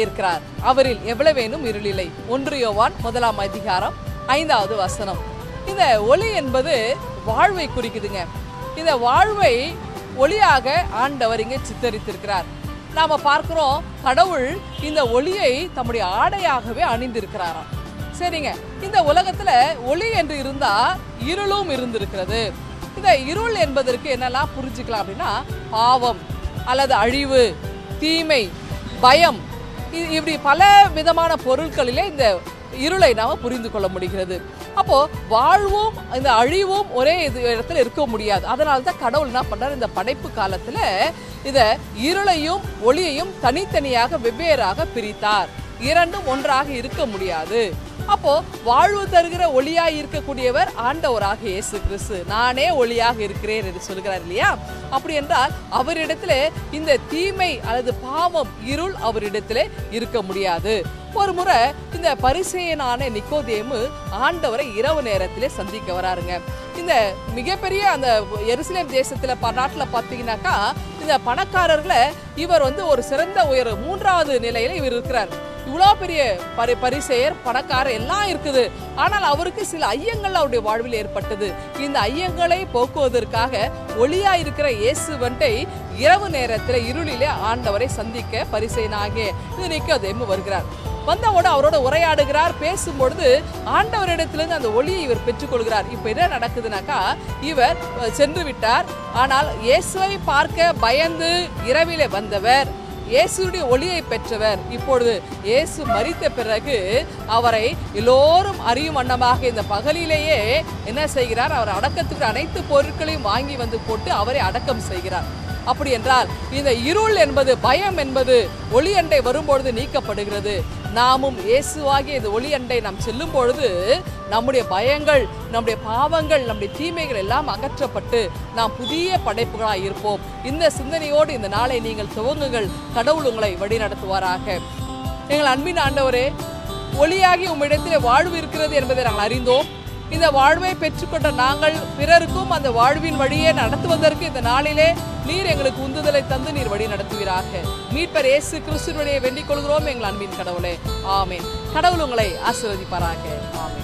ஒளியாயிருக்கிறார், அவரில் எவ்வளவேனும் இருளில்லை. 1 யோவான் 1ஆம் அதிகாரம் 5வது வசனம். இந்த ஒளி என்பது வாழ்வை குறிக்குதுங்க. இந்த வாழ்வை ஒளியாக ஆண்டவர் இங்கே சித்தரித்திருக்கிறார். நாம பார்க்கிறோம், கடவுள் இந்த ஒளியை தம்முடைய ஆடையாகவே அணிந்திருக்கிறாராம். சரிங்க, இந்த உலகத்துல ஒளி என்று இருந்தா இருளும் இருந்திருக்கிறது. இந்த இருள் என்பதற்கு என்னெல்லாம் புரிஞ்சுக்கலாம் அப்படின்னா, பாவம் அல்லது அழிவு, தீமை, பயம், இப்படி பல விதமான பொருட்களிலே இந்த இருளை நாம புரிந்து கொள்ள முடிகிறது. அப்போ வாழ்வும் இந்த அழிவும் ஒரே இடத்துல இருக்க முடியாது. அதனால தான் கடவுள் என்ன பண்றாரு, இந்த படைப்பு காலத்துல இத இருளையும் ஒளியையும் தனித்தனியாக வெவ்வேறாக பிரித்தார். இரண்டும் ஒன்றாக இருக்க முடியாது. அப்போ வாழ்வு தருகிற ஒளியாய் இருக்கக்கூடியவர் ஆண்டவராக இயேசு கிறிஸ்து. நானே ஒளியாக இருக்கிறேன் என்று சொல்கிறார் இல்லையா? அப்படி என்றால் அவரிடத்திலே இந்த தீமை அல்லது பாவம், இருள் அவரிடத்திலே இருக்க முடியாது. ஒரு முறை இந்த பரிசேயனான நிக்கோதேமு ஆண்டவரை இரவு நேரத்திலே சந்திக்க வராருங்க. இந்த மிகப்பெரிய அந்த எருசலேம் தேசத்துல நாட்டுல பாத்தீங்கன்னாக்கா, இந்த பணக்காரர்களை இவர் ஒரு சிறந்த உயர் 3வது நிலையில இவர் இருக்கிறார். இவ்வளோ பெரிய பரிசேயர், பணக்காரர் எல்லாம் இருக்குது. ஆனால் அவருக்கு சில ஐயங்கள் அவருடைய வாழ்வில் ஏற்பட்டது. இந்த ஐயங்களை போக்குவதற்காக ஒளியா இருக்கிற இயேசுவண்டை இரவு நேரத்தில் இருளிலே ஆண்டவரை சந்திக்க பரிசேயனாகிய நிக்கோதேமு வருகிறார். வந்தவோட அவரோட உரையாடுகிறார். பேசும்பொழுது ஆண்டவரிடத்திலிருந்து அந்த ஒளியை இவர் பெற்றுக்கொள்கிறார். இப்ப என்ன நடக்குதுனாக்கா, இவர் சென்று விட்டார். ஆனால் இயேசுவை பார்க்க பயந்து இரவிலே வந்தவர், இயேசுடைய ஒளியை பெற்றவர், இப்பொழுது இயேசு மரித்த பிறகு அவரை எல்லோரும் அறியும் வண்ணமாக இந்த பகலிலேயே என்ன செய்கிறார், அவர் அடக்கத்துக்கு அனைத்து பொருட்களையும் வாங்கி வந்து போட்டு அவரை அடக்கம் செய்கிறார். அப்படி என்றால் இந்த இருள் என்பது, பயம் என்பது ஒளி அண்டை வரும்பொழுது நீக்கப்படுகிறது. நாமும் இயேசுவாகிய இந்த ஒளி அண்டை நாம் செல்லும் பொழுது நம்முடைய பயங்கள், நம்முடைய பாவங்கள், நம்முடைய தீமைகள் எல்லாம் அகற்றப்பட்டு நாம் புதிய படைப்புகளாக இருப்போம். இந்த சிந்தனையோடு இந்த நாளை நீங்கள் துவங்குங்கள். கடவுள் உங்களை வழி நடத்துவாராக. எங்கள் அன்பின் ஆண்டவரே, ஒளியாகி உம்மிடத்தில் வாழ்வு இருக்கிறது என்பதை நாங்கள் அறிந்தோம். இந்த வாழ்வை பெற்றுக்கொண்ட நாங்கள் பிறருக்கும் அந்த வாழ்வின் வழியே நடத்துவதற்கு இந்த நாளிலே நீர் எங்களுக்கு உந்துதலை தந்து நீர் வழி நடத்துவீராக. மீட்பர் இயேசு கிறிஸ்துவினுடைய வேண்டிக் கொள்கிறோம் எங்கள் அன்பின் கடவுளே. ஆமென். கடவுள் உங்களை ஆசீர்வதிப்பாராக. ஆமென்.